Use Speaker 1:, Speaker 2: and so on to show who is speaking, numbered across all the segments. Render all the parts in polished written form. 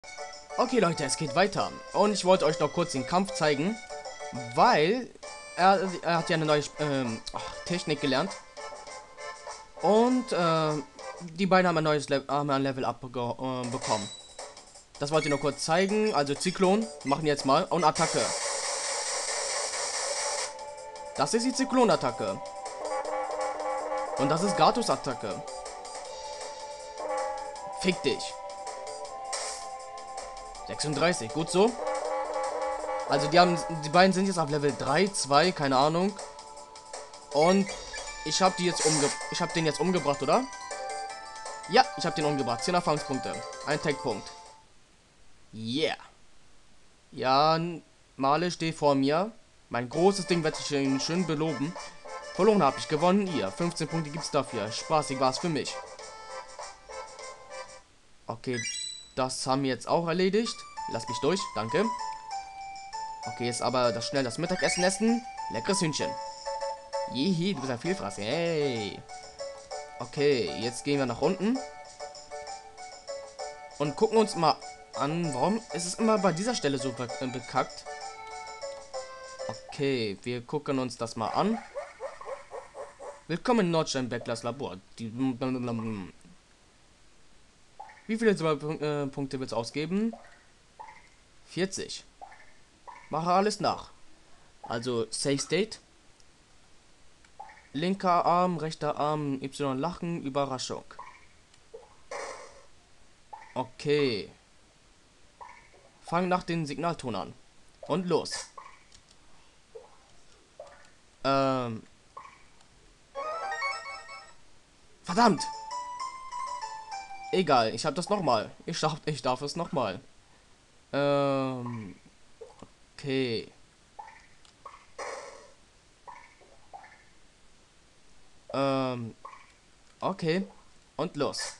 Speaker 1: Okay Leute, es geht weiter. Und ich wollte euch noch kurz den Kampf zeigen, weil er hat ja eine neue Technik gelernt. Und die beiden haben ein neues Level Up bekommen. Das wollte ich noch kurz zeigen. Also Zyklon machen jetzt mal. Und Attacke. Das ist die Zyklon-Attacke. Und das ist Gatus-Attacke. Fick dich. 36, gut so. Also die beiden sind jetzt auf Level 3, 2, keine Ahnung. Und ich habe den jetzt umgebracht, oder? Ja, ich habe den umgebracht. 10 Erfahrungspunkte. Ein Tech-Punkt. Yeah. Ja, Male steht vor mir. Mein großes Ding wird sich schön beloben. Verloren habe ich, gewonnen ihr. 15 Punkte gibt's dafür. Spaßig war es für mich. Okay, das haben wir jetzt auch erledigt. Lass mich durch, danke. Okay, jetzt aber schnell das Mittagessen essen. Leckeres Hühnchen. Jehi, du bist ein Vielfraßer. Hey. Okay, jetzt gehen wir nach unten. Und gucken uns mal an, warum ist es immer bei dieser Stelle so bekackt. Okay, wir gucken uns das mal an. Willkommen in Nordstein Backlers Labor. Wie viele Punkte wird es ausgeben? 40. Mache alles nach. Also Safe State. Linker Arm, rechter Arm, Y lachen, Überraschung. Okay. Fang nach den Signalton an. Und los. Verdammt! Egal, ich habe das nochmal. Ich darf es nochmal. Okay. Okay. Und los.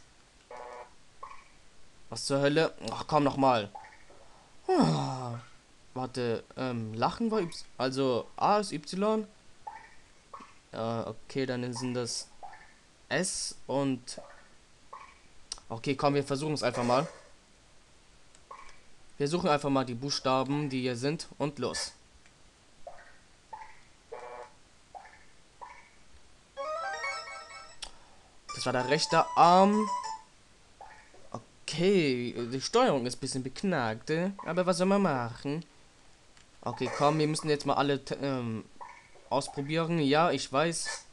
Speaker 1: Was zur Hölle? Ach komm nochmal. Warte, Lachen war Y. Also A ist Y. Okay, dann sind das S und. Okay, komm, wir versuchen es einfach mal. Wir suchen einfach mal die Buchstaben, die hier sind, und los. Das war der rechte Arm. Okay, die Steuerung ist ein bisschen beknackt, aber was soll man machen? Okay, komm, wir müssen jetzt mal alle ausprobieren. Ja, ich weiß.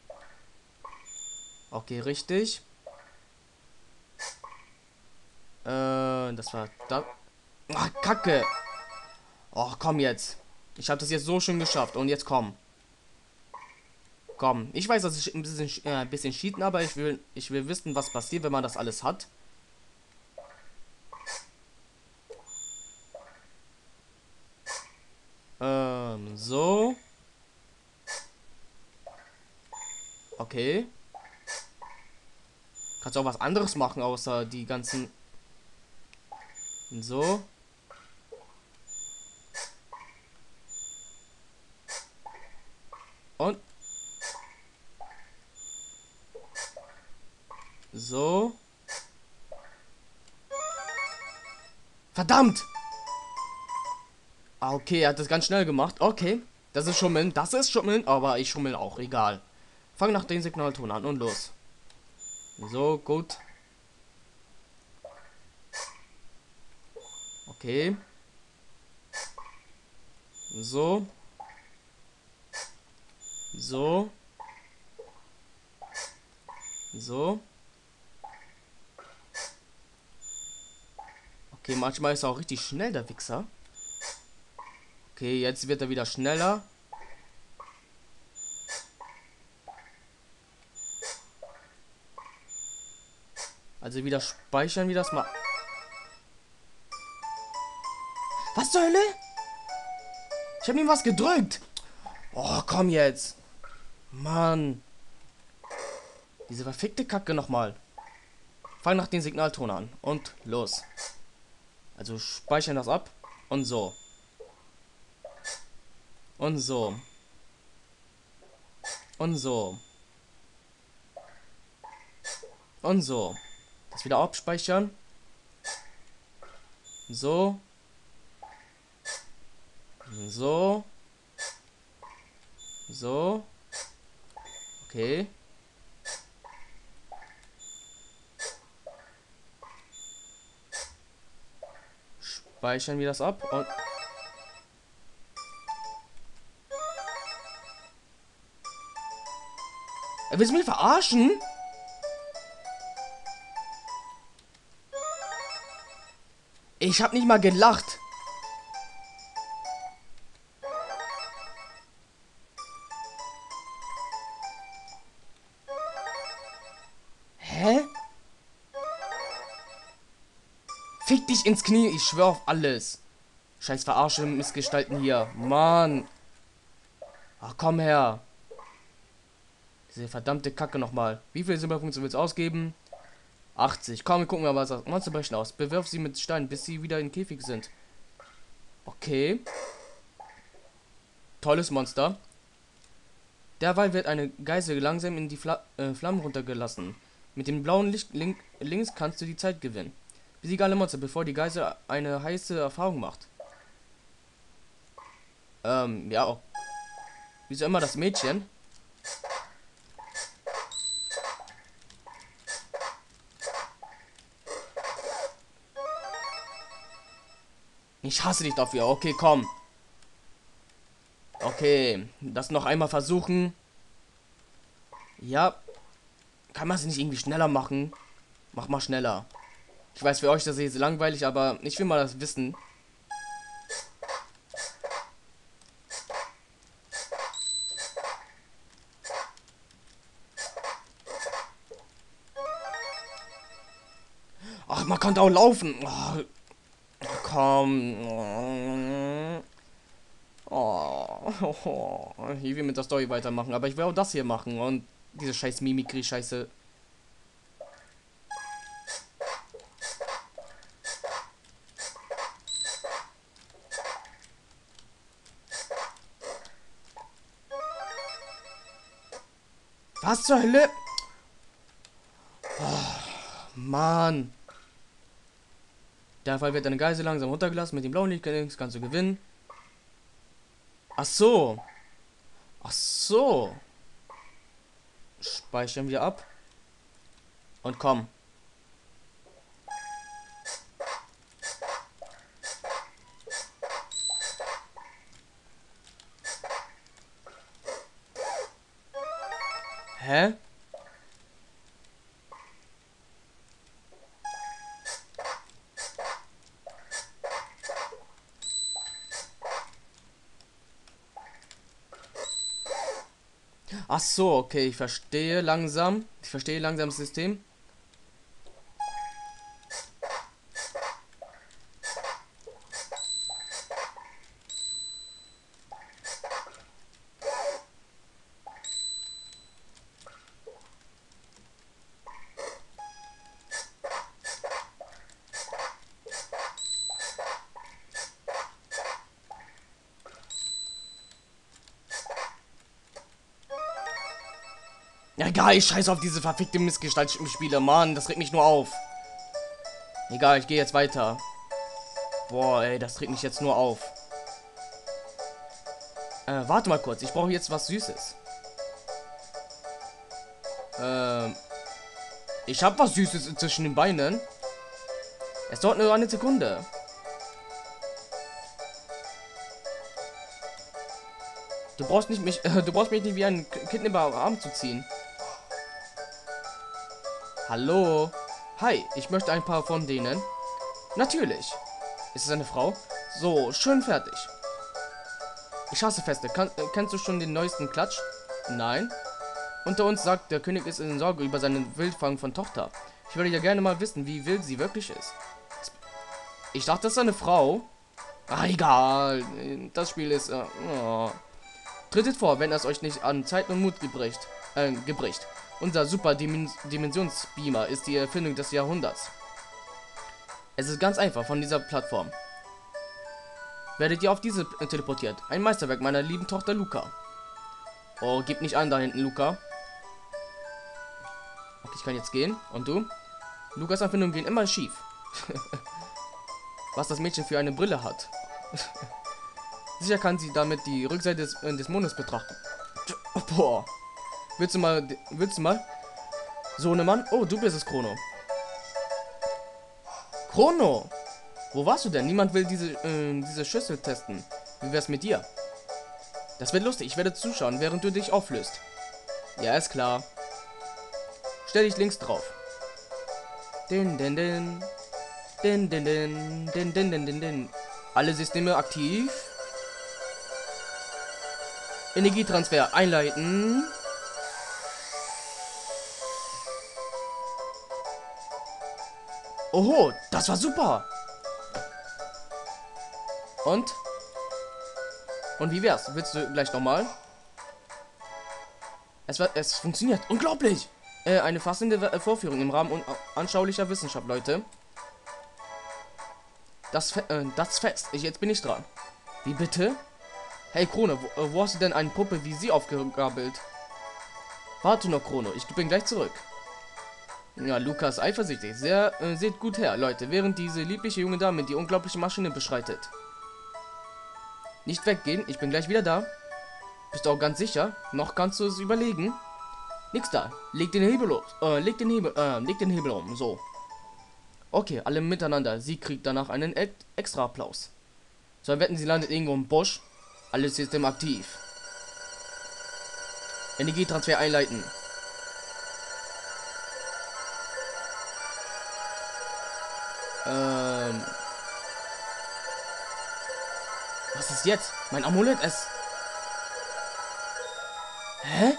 Speaker 1: Okay, richtig. Das war da. Ach, Kacke. Oh, komm jetzt. Ich habe das jetzt so schön geschafft. Und jetzt komm. Komm. Ich weiß, dass ich ein bisschen cheaten, aber ich will wissen, was passiert, wenn man das alles hat. So. Okay. Kannst du auch was anderes machen, außer die ganzen. So. Und. So. Verdammt! Ah, okay, er hat das ganz schnell gemacht. Okay. Das ist Schummeln. Das ist Schummeln, aber ich schummel auch. Egal. Fang nach dem Signalton an und los. So, gut. Okay. So. So. So. Okay, manchmal ist er auch richtig schnell, der Wichser. Okay, jetzt wird er wieder schneller. Also wieder speichern wir das mal. Was zur Hölle? Ich habe ihm was gedrückt. Oh, komm jetzt. Mann. Diese verfickte Kacke nochmal. Fang nach den Signalton an. Und los. Also speichern das ab. Und so. Und so. Und so. Und so. Das wieder abspeichern. So. So. So. Okay. Speichern wir das ab und... Willst du mich verarschen? Ich hab nicht mal gelacht. Hä? Fick dich ins Knie, ich schwör auf alles. Scheiß Verarsche Missgestalten hier. Mann. Ach, komm her. Diese verdammte Kacke nochmal. Wie viele Silberpunkte willst du ausgeben? 80. Komm, wir gucken mal, was das Monster brechen aus. Bewirf sie mit Steinen, bis sie wieder in Käfig sind. Okay. Tolles Monster. Derweil wird eine Geisel langsam in die Flammen runtergelassen. Mit dem blauen Licht links kannst du die Zeit gewinnen. Besiege alle Monster, bevor die Geisel eine heiße Erfahrung macht. Ja. Wieso immer das Mädchen? Ich hasse dich dafür. Okay, komm. Okay, das noch einmal versuchen. Ja. Kann man es nicht irgendwie schneller machen? Mach mal schneller. Ich weiß, für euch das ist jetzt langweilig, aber ich will mal das wissen. Ach, man kann da auch laufen. Oh, komm. Oh, ich will mit der Story weitermachen, aber ich will auch das hier machen und diese scheiß Mimikry-Scheiße. Was zur Hölle? Oh, Mann. Der Fall wird eine Geisel langsam runtergelassen. Mit dem blauen Licht kannst du gewinnen. Ach so. Ach so. Speichern wir ab. Und komm. Hä? Ach so, okay, ich verstehe langsam. Ich verstehe langsam das System. Ja, egal, ich scheiße auf diese verfickte Missgestalt im Spiele. Mann, das regt mich nur auf. Egal, ich gehe jetzt weiter. Boah, ey, das regt mich jetzt nur auf. Warte mal kurz, ich brauche jetzt was Süßes. Ich habe was Süßes zwischen den Beinen. Es dauert nur eine Sekunde. Du brauchst mich nicht wie ein Kind im Arm zu ziehen. Hallo? Hi, ich möchte ein paar von denen. Natürlich. Ist es eine Frau? So, schön fertig. Ich hasse Feste. Kennst du schon den neuesten Klatsch? Nein. Unter uns sagt, der König ist in Sorge über seinen Wildfang von Tochter. Ich würde ja gerne mal wissen, wie wild sie wirklich ist. Ich dachte, das ist eine Frau. Ah, egal. Das Spiel ist... oh. Tretet vor, wenn es euch nicht an Zeit und Mut gebricht. Unser Super Dimensionsbeamer ist die Erfindung des Jahrhunderts. Es ist ganz einfach von dieser Plattform. Werdet ihr auf diese teleportiert. Ein Meisterwerk meiner lieben Tochter Luca. Oh, gib nicht an da hinten, Luca. Okay, ich kann jetzt gehen. Und du? Lukas Erfindungen gehen immer schief. was das Mädchen für eine Brille hat. Sicher kann sie damit die Rückseite des Mondes betrachten. Boah. Willst du mal? Willst du mal? Sohnemann? Oh, du bist es, Chrono. Chrono! Wo warst du denn? Niemand will diese Schüssel testen. Wie wär's mit dir? Das wird lustig. Ich werde zuschauen, während du dich auflöst. Ja, ist klar. Stell dich links drauf. Din, din, din. Din, din, din. Din, din, din, din, din. Alle Systeme aktiv. Energietransfer einleiten. Oho, das war super. Und? Und wie wär's? Willst du gleich nochmal? Es funktioniert. Unglaublich. Eine fassende Vorführung im Rahmen anschaulicher Wissenschaft, Leute. Das Fest. Jetzt bin ich dran. Wie bitte? Hey, Chrono, wo hast du denn eine Puppe wie sie aufgegabelt? Warte noch, Chrono. Ich bin gleich zurück. Ja, Lukas eifersüchtig. Seht gut her, Leute, während diese liebliche junge Dame die unglaubliche Maschine beschreitet. Nicht weggehen, ich bin gleich wieder da. Bist du auch ganz sicher? Noch kannst du es überlegen. Nix da. Leg den Hebel los. Leg den Hebel um. So. Okay, alle miteinander. Sie kriegt danach einen extra Applaus. So, wetten, sie landet irgendwo im Busch. Alles System aktiv. Energietransfer einleiten. Was ist jetzt? Mein Amulett ist... Hä?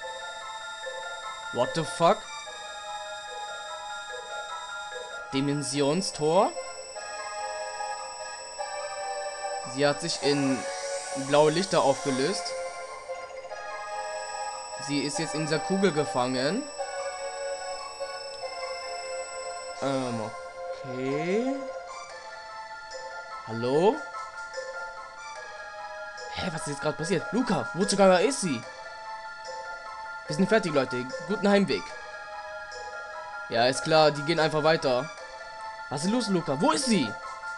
Speaker 1: What the fuck? Dimensionstor? Sie hat sich in blaue Lichter aufgelöst. Sie ist jetzt in dieser Kugel gefangen. Okay. Hallo? Hä, was ist jetzt gerade passiert? Luca, wo sogar ist sie? Wir sind fertig, Leute. Guten Heimweg. Ja, ist klar, die gehen einfach weiter. Was ist los, Luca? Wo ist sie?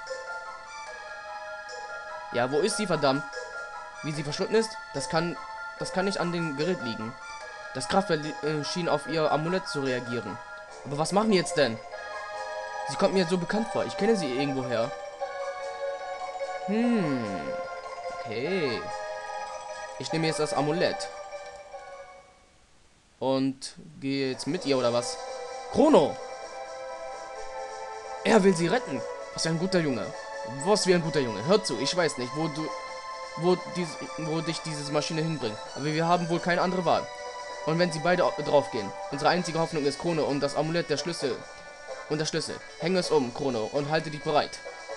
Speaker 1: Ja, wo ist sie, verdammt? Wie sie verschwunden ist? Das kann nicht an dem Gerät liegen. Das Kraftfeld schien auf ihr Amulett zu reagieren. Aber was machen die jetzt denn? Sie kommt mir so bekannt vor. Ich kenne sie irgendwoher. Okay. Ich nehme jetzt das Amulett. Und gehe jetzt mit ihr, oder was? Chrono! Er will sie retten. Was für ein guter Junge. Was wie ein guter Junge. Hör zu, ich weiß nicht, wo dich diese Maschine hinbringt. Aber wir haben wohl keine andere Wahl. Und wenn sie beide draufgehen. Unsere einzige Hoffnung ist Chrono und das Amulett der Schlüssel. Und der Schlüssel. Hänge es um, Chrono, und halte dich bereit.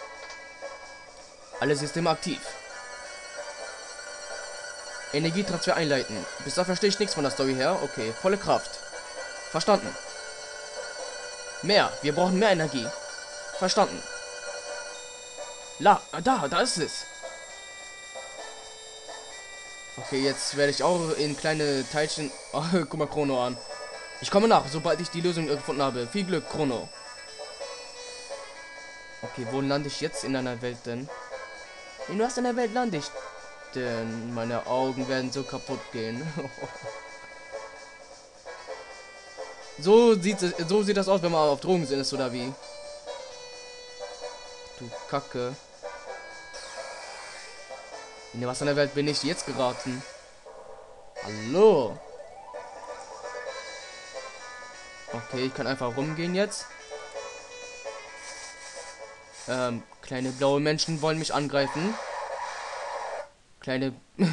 Speaker 1: Alle Systeme aktiv. Energietransfer einleiten. Bis da verstehe ich nichts von der Story her. Okay, volle Kraft. Verstanden. Mehr. Wir brauchen mehr Energie. Verstanden. Da ist es. Okay, jetzt werde ich auch in kleine Teilchen... Oh, guck mal Chrono an. Ich komme nach, sobald ich die Lösung gefunden habe. Viel Glück, Chrono. Okay, wo lande ich jetzt in einer Welt denn? In was in der Welt lande ich denn? Meine Augen werden so kaputt gehen. So sieht das aus, wenn man auf Drogen ist, oder wie? Du Kacke. In was in der Welt bin ich jetzt geraten? Hallo? Okay, ich kann einfach rumgehen jetzt. Kleine blaue Menschen wollen mich angreifen. Kleine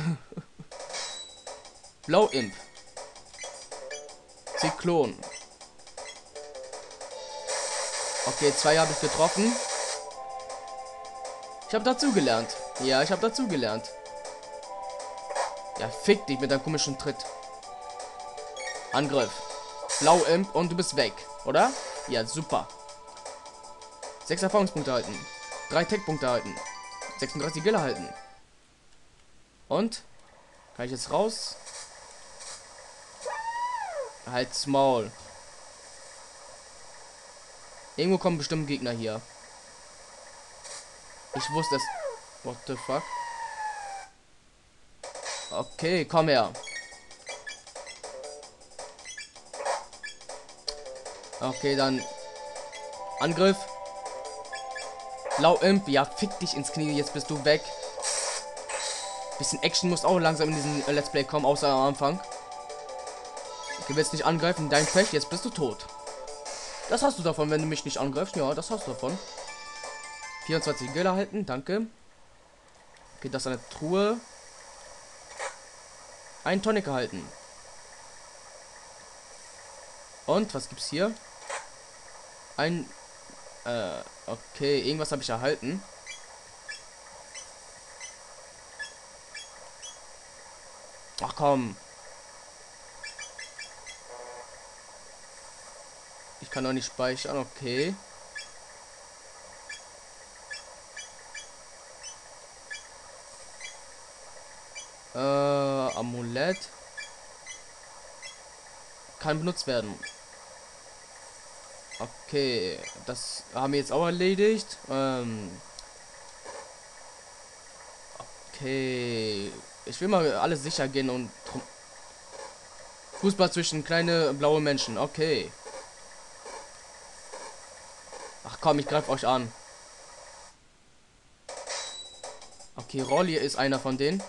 Speaker 1: Blauimp. Zyklon. Okay, 2 habe ich getroffen. Ich habe dazugelernt. Ja, ich habe dazugelernt. Ja, fick dich mit deinem komischen Tritt. Angriff. Blauimp und du bist weg, oder? Ja, super. 6 Erfahrungspunkte erhalten. 3 Tech-Punkte erhalten. 36 Gil erhalten. Und? Kann ich jetzt raus? Halt's Maul. Irgendwo kommen bestimmt Gegner hier. Ich wusste es. What the fuck? Okay, komm her. Okay, dann Angriff. Lau Imp, ja, fick dich ins Knie, jetzt bist du weg. Bisschen Action muss auch langsam in diesen Let's Play kommen, außer am Anfang. Du willst nicht angreifen, dein Pech, jetzt bist du tot. Das hast du davon, wenn du mich nicht angreifst. Ja, das hast du davon. 24 Geld erhalten, danke. Okay, das ist eine Truhe. Ein Tonic erhalten. Und, was gibt's hier? Ein... okay, irgendwas habe ich erhalten. Ach komm. Ich kann doch nicht speichern, okay. Amulett. Kann benutzt werden. Okay, das haben wir jetzt auch erledigt. Okay. Ich will mal alles sicher gehen und Fußball zwischen kleine blaue Menschen. Okay. Ach komm, ich greife euch an. Okay, Rolli ist einer von denen.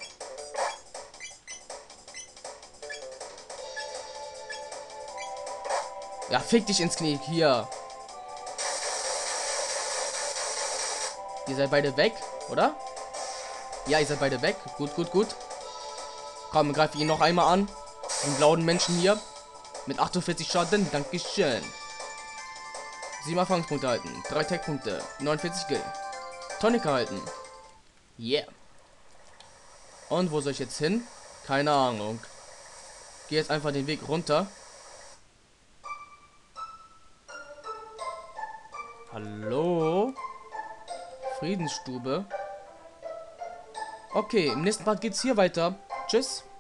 Speaker 1: Ja, fick dich ins Knie. Hier. Ihr seid beide weg, oder? Ja, ihr seid beide weg. Gut, gut, gut. Komm, greife ihn noch einmal an. Den blauen Menschen hier. Mit 48 Schaden. Dankeschön. 7 Erfahrungspunkte halten. 3 Tech-Punkte. 49 Gil. Tonic halten. Yeah. Und wo soll ich jetzt hin? Keine Ahnung. Gehe jetzt einfach den Weg runter. Hallo? Friedensstube. Okay, im nächsten Part geht's hier weiter. Tschüss.